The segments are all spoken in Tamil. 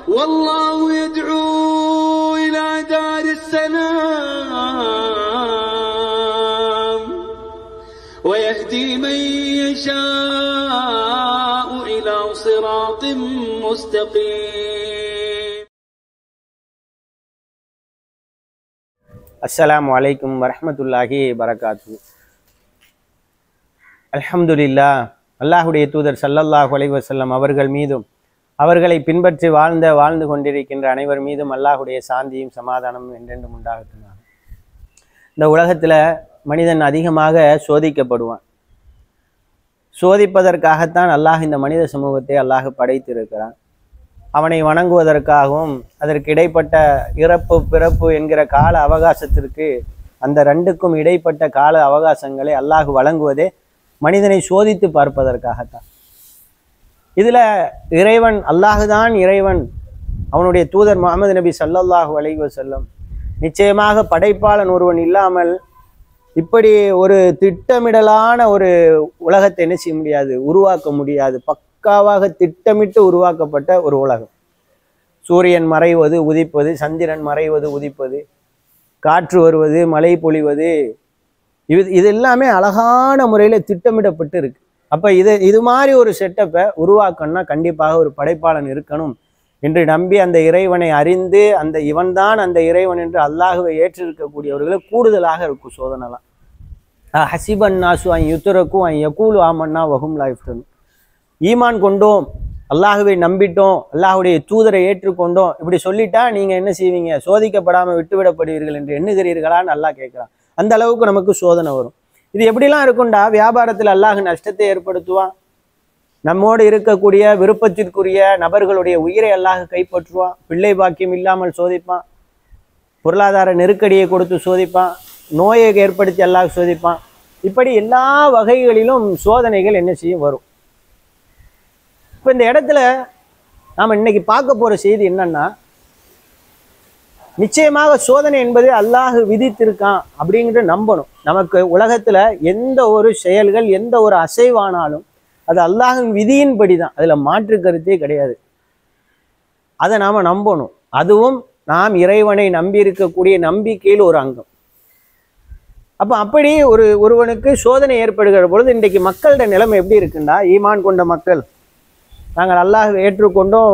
والله يدعو إلى دار السلام ويهدي من يشاء إلى صراط مستقيم. السلام عليكم ورحمة الله وبركاته. அல்ஹம்துலில்லாஹ். அல்லாஹுடைய தூதர் ஸல்லல்லாஹு அலைஹி வஸல்லம் அவர்கள் மீதும் அவர்களை பின்பற்றி வாழ்ந்து கொண்டிருக்கின்ற அனைவர் மீதும் அல்லாஹுடைய சாந்தியும் சமாதானமும் என்றென்றும் உண்டாகட்டும். இந்த உலகத்தில் மனிதன் அதிகமாக சோதிக்கப்படுவான். சோதிப்பதற்காகத்தான் அல்லாஹ் இந்த மனித சமூகத்தை அல்லாஹ் படைத்திருக்கிறான். அவனை வணங்குவதற்காகவும் அதற்கு இடைப்பட்ட இறப்பு பிறப்பு என்கிற கால அவகாசத்திற்கு அந்த ரெண்டுக்கும் இடைப்பட்ட கால அவகாசங்களை அல்லாஹ் வழங்குவதே மனிதனை சோதித்து பார்ப்பதற்காகத்தான். இதில் இறைவன் அல்லாஹுதான் இறைவன், அவனுடைய தூதர் முஹம்மது நபி ஸல்லல்லாஹு அலைஹி வஸல்லம் நிச்சயமாக படைப்பாளன் ஒருவன் இல்லாமல் இப்படி ஒரு திட்டமிடலான ஒரு உலகத்தை என்ன செய்ய முடியாது, உருவாக்க முடியாது. பக்காவாக திட்டமிட்டு உருவாக்கப்பட்ட ஒரு உலகம். சூரியன் மறைவது உதிப்பது, சந்திரன் மறைவது உதிப்பது, காற்று வருவது, மழை பொழிவது, இது எல்லாமே அழகான முறையில் திட்டமிடப்பட்டு இருக்கு. அப்போ இது மாதிரி ஒரு செட்டப்பை உருவாக்கணும்னா கண்டிப்பாக ஒரு படைப்பாளன் இருக்கணும் என்று நம்பி அந்த இறைவனை அறிந்து அந்த இவன்தான் அந்த இறைவன் என்று அல்லாஹுவை ஏற்றிருக்கக்கூடியவர்களை கூடுதலாக இருக்கும் சோதனைலாம். ஹசிபன் நாசு அன் யுத்தரக்கும் அன் யகூலு ஆமன்னா வஹும் லா யுஃப்தனூன். ஈமான் கொண்டோம், அல்லாஹுவை நம்பிட்டோம், அல்லாஹுடைய தூதரை ஏற்றுக்கொண்டோம், இப்படி சொல்லிட்டா நீங்கள் என்ன செய்வீங்க, சோதிக்கப்படாமல் விட்டுவிடப்படுவீர்கள் என்று எண்ணுகிறீர்களான்னு அல்லாஹ் கேட்குறான். அந்த அளவுக்கு நமக்கு சோதனை வரும். இது எப்படிலாம் இருக்கும்டா, வியாபாரத்தில் அல்லாஹ் நஷ்டத்தை ஏற்படுத்துவான். நம்மோடு இருக்கக்கூடிய விருப்பத்திற்குரிய நபர்களுடைய உயிரை அல்லாஹ் கைப்பற்றுவான். பிள்ளை பாக்கியம் இல்லாமல் சோதிப்பான். பொருளாதார நெருக்கடியை கொடுத்து சோதிப்பான். நோயை ஏற்படுத்தி அல்லாஹ் சோதிப்பான். இப்படி எல்லா வகைகளிலும் சோதனைகள் என்ன செய்யும் வரும். இப்போ இந்த இடத்துல நாம் இன்னைக்கு பார்க்க போகிற செய்தி என்னன்னா, நிச்சயமாக சோதனை என்பது அல்லாஹ் விதித்திருக்கான் அப்படிங்கிறத நம்பணும். நமக்கு உலகத்தில் எந்த ஒரு செயல்கள் எந்த ஒரு அசைவானாலும் அது அல்லாஹின் விதியின்படி தான், அதில் மாற்று கருத்தே கிடையாது. அதை நாம் நம்பணும். அதுவும் நாம் இறைவனை நம்பி இருக்கக்கூடிய நம்பிக்கையில் ஒரு அங்கம். அப்படி ஒருவனுக்கு சோதனை ஏற்படுகிற பொழுது இன்றைக்கு மக்களோட நிலைமை எப்படி இருக்குண்டா, ஈமான் கொண்ட மக்கள், நாங்கள் அல்லாஹ் ஏற்றுக்கொண்டோம்,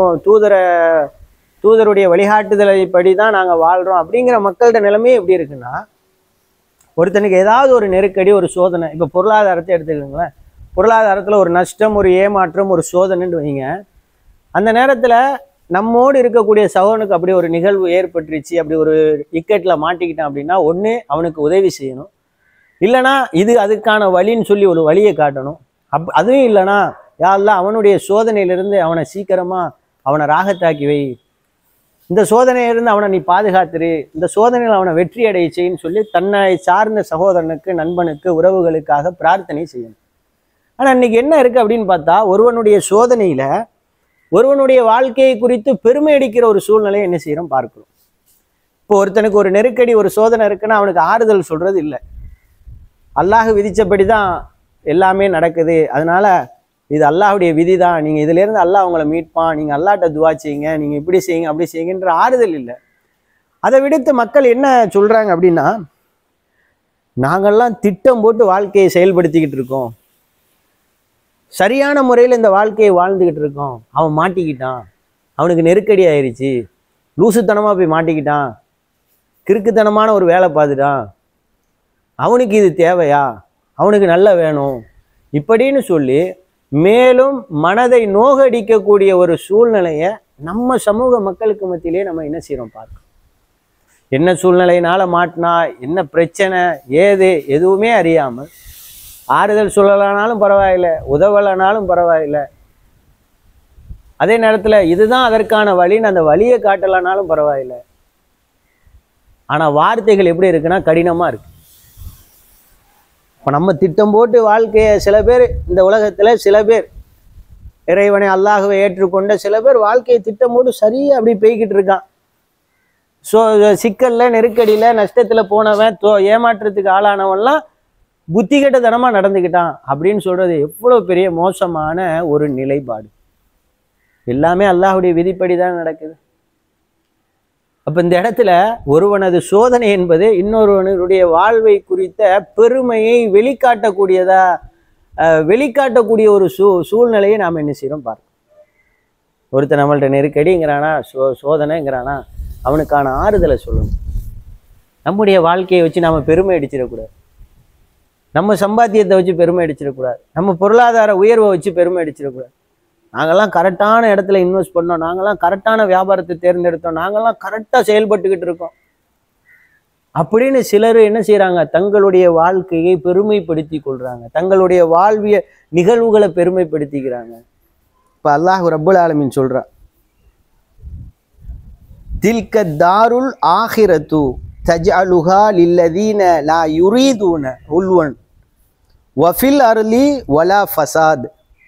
தூதருடைய வழிகாட்டுதலை படி தான் நாங்கள் வாழ்கிறோம் அப்படிங்கிற மக்களோட நிலைமையே எப்படி இருக்குன்னா, ஒருத்தனுக்கு ஏதாவது ஒரு நெருக்கடி ஒரு சோதனை, இப்போ பொருளாதாரத்தை எடுத்துக்கோங்களேன், பொருளாதாரத்தில் ஒரு நஷ்டம் ஒரு ஏமாற்றம் ஒரு சோதனைன்னு வைங்க, அந்த நேரத்தில் நம்மோடு இருக்கக்கூடிய சகோதரனுக்கு அப்படி ஒரு நிகழ்வு ஏற்பட்டுருச்சு, அப்படி ஒரு இக்கட்டில் மாட்டிக்கிட்டான் அப்படின்னா ஒன்று அவனுக்கு உதவி செய்யணும், இல்லைனா இது அதுக்கான வழின்னு சொல்லி ஒரு வழியை காட்டணும். அதுவும் இல்லைனா யாரெல்லாம் அவனுடைய சோதனையிலிருந்து அவனை சீக்கிரமாக அவனை ராகத்தாக்கி வை, இந்த சோதனையிலிருந்து அவனை நீ பாதுகாத்துரு, இந்த சோதனையில் அவனை வெற்றி அடையிச்சேன்னு சொல்லி தன்னை சார்ந்த சகோதரனுக்கு நண்பனுக்கு உறவுகளுக்காக பிரார்த்தனை செய்யணும். ஆனால் இன்னைக்கு என்ன இருக்குது அப்படின்னு பார்த்தா, ஒருவனுடைய சோதனையில் ஒருவனுடைய வாழ்க்கையை குறித்து பெருமை அடிக்கிற ஒரு சூழ்நிலையை என்ன செய்கிறோம் பார்க்கிறோம். இப்போ ஒருத்தனுக்கு ஒரு நெருக்கடி ஒரு சோதனை இருக்குன்னா அவனுக்கு ஆறுதல் சொல்கிறது இல்லை. அல்லாஹ் விதித்தபடி தான் எல்லாமே நடக்குது, அதனால இது அல்லாஹுடைய விதி தான், நீங்கள் இதிலேருந்து அல்லாஹ் அவங்கள மீட்பான், நீங்கள் அல்லாஹ்ட்ட துவா செய்யுங்க, நீங்கள் இப்படி செய்யுங்க அப்படி செய்யுங்கன்ற ஆறுதல் இல்லை. அதை விடுத்து மக்கள் என்ன சொல்கிறாங்க அப்படின்னா, நாங்கள்லாம் திட்டம் போட்டு வாழ்க்கையை செயல்படுத்திக்கிட்டு இருக்கோம், சரியான முறையில் இந்த வாழ்க்கையை வாழ்ந்துக்கிட்டு இருக்கோம், அவன் மாட்டிக்கிட்டான், அவனுக்கு நெருக்கடி ஆயிடுச்சு, லூசுத்தனமாக போய் மாட்டிக்கிட்டான், கிறுக்குத்தனமான ஒரு வேலை பார்த்துட்டான், அவனுக்கு இது தேவையா, அவனுக்கு நல்ல வேணும் இப்படின்னு சொல்லி மேலும் மனதை நோகடிக்கக்கூடிய ஒரு சூழ்நிலையை நம்ம சமூக மக்களுக்கு மத்தியிலே நம்ம என்ன செய்கிறோம் பார்க்கணும். என்ன சூழ்நிலையினால மாட்டினா, என்ன பிரச்சனை ஏது எதுவுமே அறியாமல், ஆறுதல் சொல்லலானாலும் பரவாயில்லை, உதவலைனாலும் பரவாயில்லை, அதே நேரத்தில் இதுதான் அதற்கான வழின்னு அந்த வழியை காட்டலைனாலும் பரவாயில்லை. ஆனால் வார்த்தைகள் எப்படி இருக்குன்னா கடினமாக இருக்கு. இப்போ நம்ம திட்டம் போட்டு வாழ்க்கையை சில பேர் இந்த உலகத்தில் சில பேர் இறைவனை அல்லாஹ்வை ஏற்றுக்கொண்ட சில பேர் வாழ்க்கையை திட்டம் போட்டு சரியாக அப்படி போய்கிட்டு இருக்கான். சிக்கலில் நெருக்கடியில் நஷ்டத்தில் போனவன் ஏமாற்றத்துக்கு ஆளானவன்லாம் புத்தி கெட்டத்தனமாக நடந்துக்கிட்டான் அப்படின்னு சொல்கிறது எவ்வளோ பெரிய மோசமான ஒரு நிலைப்பாடு. எல்லாமே அல்லாஹ்வுடைய விதிப்படி தான் நடக்குது. அப்போ இந்த இடத்துல ஒருவனது சோதனை என்பது இன்னொருவனுடைய வாழ்வை குறித்த பெருமையை வெளிக்காட்டக்கூடிய ஒரு சூழ்நிலையை நாம் என்ன செய்கிறோம் பார்க்கணும். ஒருத்தர் நம்மள்ட்ட நெருக்கடிங்கிறானா, சோதனைங்கிறானா, அவனுக்கான ஆறுதலை சொல்லணும். நம்முடைய வாழ்க்கையை வச்சு நாம் பெருமை அடிச்சிடக்கூடாது. நம்ம சம்பாத்தியத்தை வச்சு பெருமை அடிச்சிடக்கூடாது. நம்ம பொருளாதார உயர்வை வச்சு பெருமை அடிச்சிடக்கூடாது. நாங்கள்லாம் கரெக்டான இடத்துல இன்வெஸ்ட் பண்ணோம், நாங்கள்லாம் கரெக்டான வியாபாரத்தை தேர்ந்தெடுத்தோம், நாங்கள்லாம் கரெக்டாக செயல்பட்டுக்கிட்டு இருக்கோம் அப்படின்னு சிலர் என்ன செய்கிறாங்க, தங்களுடைய வாழ்க்கையை பெருமைப்படுத்தி கொள்கிறாங்க, தங்களுடைய வாழ்விய நிகழ்வுகளை பெருமைப்படுத்திக்கிறாங்க. இப்போ அல்லாஹ் ரப்புல் ஆலமீன் சொல்கிறான், தில்க தாருல் ஆஹிரத்து தஜ்அலுஹா லில்லதீன லா யுரீதுன உல்வன் வஃபில் அர்லி வலா ஃபசாத்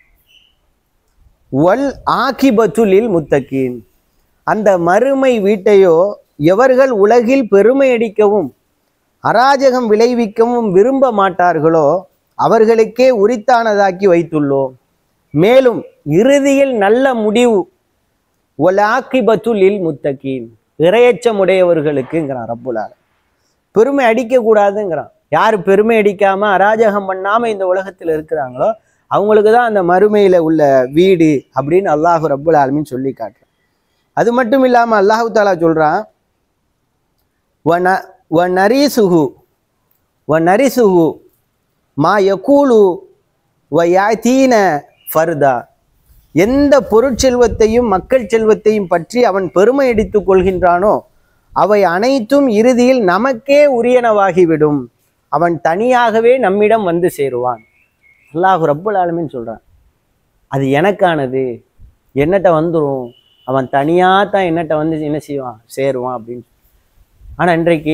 வல் ஆகிபத்துலில் முத்தகீன். அந்த மறுமை வீட்டையோ எவர்கள் உலகில் பெருமை அடிக்கவும் அராஜகம் விளைவிக்கவும் விரும்ப மாட்டார்களோ அவர்களுக்கே உரித்தானதாக்கி வைத்துள்ளோம். மேலும் இறுதியில் நல்ல முடிவு வல் ஆகிபத்துலில் முத்தகீன், இறையச்சமுடையவர்களுக்குங்கிறான் ரப்புல் ஆலமீன். பெருமை அடிக்கக்கூடாதுங்கிறான். யார் பெருமை அடிக்காமல் அராஜகம் பண்ணாமல் இந்த உலகத்தில் இருக்கிறாங்களோ அவங்களுக்கு தான் அந்த மறுமையில் உள்ள வீடு அப்படின்னு அல்லாஹ் ரப்புல் ஆலமீன் சொல்லி காட்டுறான். அது மட்டும் இல்லாமல் அல்லாஹு தாலா சொல்கிறான், வ நரிசுஹு மா யகூலு வ யாதீன ஃபர்தா. எந்த பொருட்செல்வத்தையும் மக்கள் செல்வத்தையும் பற்றி அவன் பெருமை அடித்து கொள்கின்றானோ அவை அனைத்தும் இறுதியில் நமக்கே உரியனவாகிவிடும். அவன் தனியாகவே நம்மிடம் வந்து சேருவான். அல்லாஹ் ரப்புல் ஆலமீன் சொல்கிறான், அது எனக்கானது, என்னட்ட வந்துடும், அவன் தனியாக தான் என்னட்ட வந்து என்ன செய்வான், சேருவான் அப்படின்னு. ஆனால் இன்றைக்கு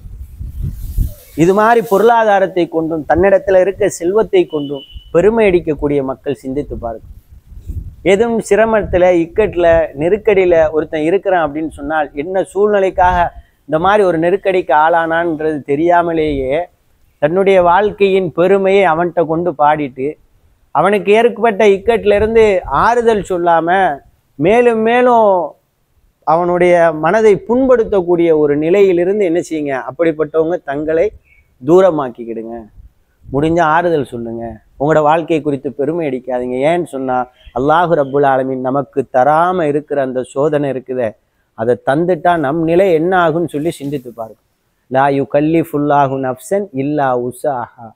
இது மாதிரி பொருளாதாரத்தை கொண்டும் தன்னிடத்தில் இருக்க செல்வத்தை கொண்டும் பெருமை அடிக்கக்கூடிய மக்கள் சிந்தித்து பாருங்க. எதுவும் சிரமத்தில், இக்கட்டில், நெருக்கடியில் ஒருத்தன் இருக்கிறான் அப்படின்னு சொன்னால் என்ன சூழ்நிலைக்காக இந்த மாதிரி ஒரு நெருக்கடிக்கு ஆளானான்றது தெரியாமலேயே தன்னுடைய வாழ்க்கையின் பெருமையை அவன்கிட்ட கொண்டு பாடிட்டு அவனுக்கு ஏற்பட்ட இக்கட்டிலிருந்து ஆறுதல் சொல்லாமல் மேலும் மேலும் அவனுடைய மனதை புண்படுத்தக்கூடிய ஒரு நிலையிலிருந்து என்ன செய்யுங்க, அப்படிப்பட்டவங்க தங்களை தூரமாக்கிக்கிடுங்க. முடிஞ்ச ஆறுதல் சொல்லுங்க, உங்களோட வாழ்க்கை குறித்து பெருமை அடிக்காதீங்க. ஏன்னு சொன்னால் அல்லாஹ் ரப்புல் ஆலமீன் நமக்கு தராமல் இருக்கிற அந்த சோதனை இருக்குதே, அதை தந்துட்டா நம் நிலை என்ன ஆகுன்னு சொல்லி சிந்தித்து பாருங்க. லா யுகல்லிஃபுல்லாஹு நஃப்ஸன் இல்லா உஸாஹா.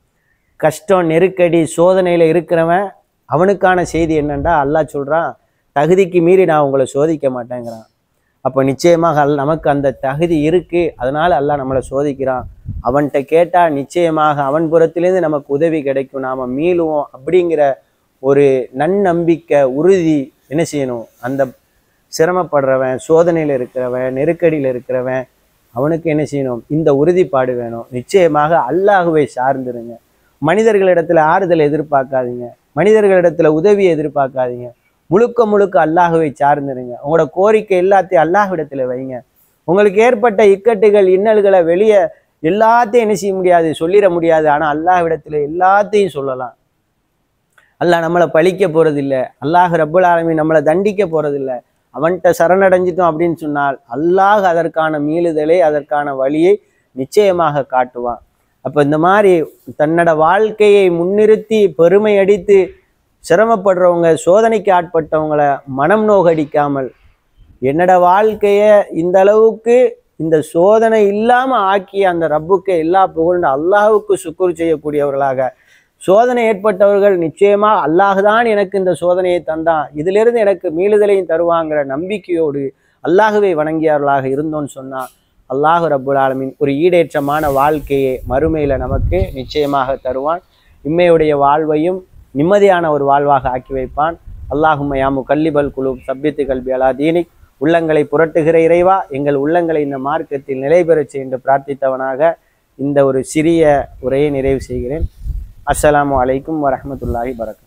கஷ்டம், நெருக்கடி, சோதனையில் இருக்கிறவன் அவனுக்கான செய்தி என்னண்டா, அல்லாஹ் சொல்கிறான், தகுதிக்கு மீறி நான் உங்களை சோதிக்க மாட்டேங்கிறான். அப்போ நிச்சயமாக நமக்கு அந்த தகுதி இருக்குது, அதனால் அல்லாஹ் நம்மளை சோதிக்கிறான். அவன்கிட்ட கேட்டால் நிச்சயமாக அவன் புறத்திலேருந்து நமக்கு உதவி கிடைக்கும், நாம் மீளுவோம் அப்படிங்கிற ஒரு நன்னம்பிக்கை, உறுதி என்ன செய்யணும். அந்த சிரமப்படுறவன், சோதனையில் இருக்கிறவன், நெருக்கடியில் இருக்கிறவன், அவனுக்கு என்ன செய்யணும், இந்த உறுதிப்பாடு வேணும். நிச்சயமாக அல்லாஹுவை சார்ந்துருங்க. மனிதர்களிடத்தில் ஆறுதல் எதிர்பார்க்காதீங்க, மனிதர்களிடத்தில் உதவியை எதிர்பார்க்காதீங்க. முழுக்க முழுக்க அல்லாஹுவை சார்ந்துருங்க. உங்களோட கோரிக்கை எல்லாத்தையும் அல்லாஹ்விடத்தில் வைங்க. உங்களுக்கு ஏற்பட்ட இக்கட்டுகள், இன்னல்களை வெளியே எல்லாத்தையும் என்ன செய்ய முடியாது, சொல்லிட முடியாது. ஆனால் அல்லாஹ்விடத்தில் எல்லாத்தையும் சொல்லலாம். அல்லாஹ் நம்மளை பழிக்க போகிறதில்லை, அல்லாஹ் ரப்புல் ஆலமீன் நம்மளை தண்டிக்க போகிறதில்லை. அவன்கிட்ட சரணடைஞ்சிட்டோம் அப்படின்னு சொன்னால் அல்லாஹ் அதற்கான மீளுதலை, அதற்கான வழியை நிச்சயமாக காட்டுவான். அப்போ இந்த மாதிரி தன்னோட வாழ்க்கையை முன்னிறுத்தி பெருமை அடித்து சிரமப்படுறவங்க, சோதனைக்கு ஆட்பட்டவங்களை மனம் நோகடிக்காமல், என்னோட வாழ்க்கையை இந்த அளவுக்கு இந்த சோதனை இல்லாமல் ஆக்கி அந்த ரப்புக்கு எல்லா புகழும் அல்லாஹுக்கு சுக்குர் செய்யக்கூடியவர்களாக, சோதனை ஏற்பட்டவர்கள் நிச்சயமாக அல்லாஹ் தான் எனக்கு இந்த சோதனையை தந்தான், இதிலிருந்து எனக்கு மீளுதலையும் தருவாங்கிற நம்பிக்கையோடு அல்லாஹுவை வணங்கியவர்களாக இருந்தோன்னு சொன்னால் அல்லாஹ் ரப்புல் ஆலமீன் ஒரு ஈடேற்றமான வாழ்க்கையை மறுமையில் நமக்கு நிச்சயமாக தருவான். இம்மையுடைய வாழ்வையும் நிம்மதியான ஒரு வாழ்வாக ஆக்கி வைப்பான். அல்லாஹும்ம யா முகல்லிபல் குலூப் சப்பித்து கல்பி அலா தீனிக். உள்ளங்களை புரட்டுகிற இறைவா, எங்கள் உள்ளங்களை இந்த மார்க்கத்தில் நிலை பெறச் என்று பிரார்த்தித்தவனாக இந்த ஒரு சிறிய உரையை நிறைவு செய்கிறேன். அஸ்ஸலாமு அலைக்கும் வரஹ்மத்துல்லாஹி வரகாத்துஹு.